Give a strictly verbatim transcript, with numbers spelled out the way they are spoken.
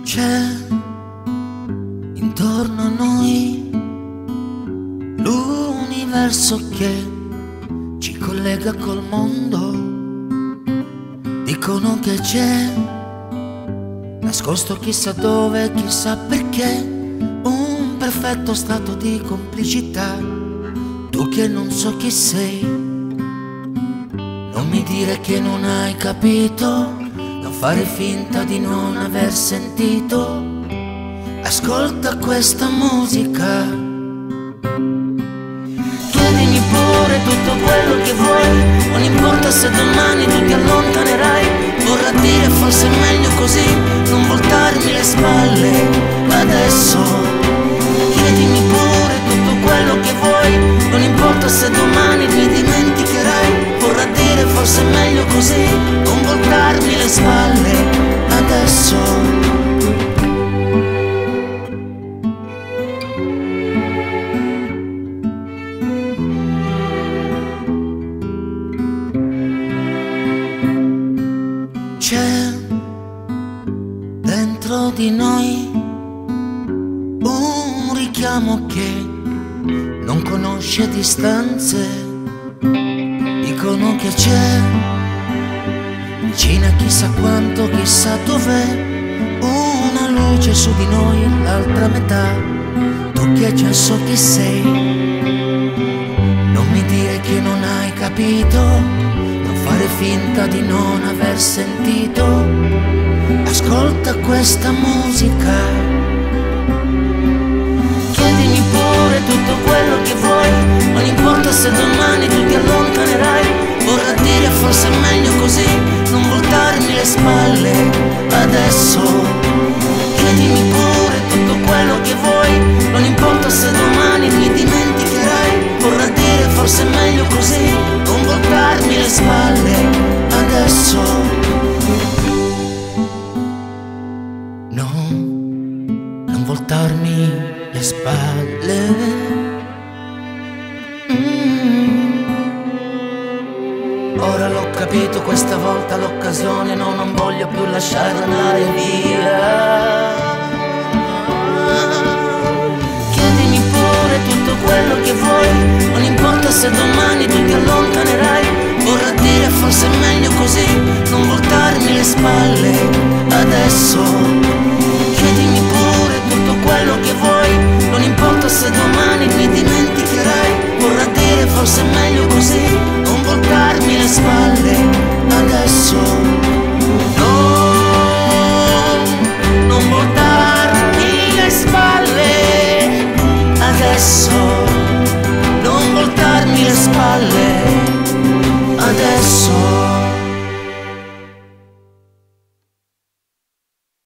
C'è intorno a noi l'universo che ci collega col mondo. Dicono che c'è, nascosto chissà dove, chissà perché, un perfetto stato di complicità. Tu che non so chi sei, non mi dire che non hai capito, non fare finta di non aver sentito. Ascolta questa musica, chiedimi pure tutto quello che vuoi, non importa se domani tu ti allontanerai. Vorrà dire forse è meglio così, non voltarmi le spalle adesso. Chiedimi pure tutto quello che vuoi, non importa se domani mi dimenticherai. Vorrà dire forse è meglio così, non voltarmi le spalle adesso. C'è dentro di noi un richiamo che non conosce distanze. Dicono che c'è vicina chissà quanto, chissà dov'è, una luce su di noi, l'altra metà. Tu che già so chi sei, non mi dire che non hai capito, fare finta di non aver sentito. Ascolta questa musica, chiedimi pure tutto quello che vuoi, non importa se domani tu ti allontanerai. Vorrà dire forse è meglio così, non voltarmi le spalle adesso. Chiedimi pure tutto quello che vuoi, non importa se domani mi dimenticherai. Vorrà dire forse è meglio così, non voltarmi le spalle adesso. No, non voltarmi le spalle. mm. Ora l'ho capito, questa volta l'occasione, no, non voglio più lasciare andare via. Chiedimi pure tutto quello che vuoi, non importa se domani tu ti allontanerai. Vorrà dire forse è meglio così, non voltarmi le spalle adesso.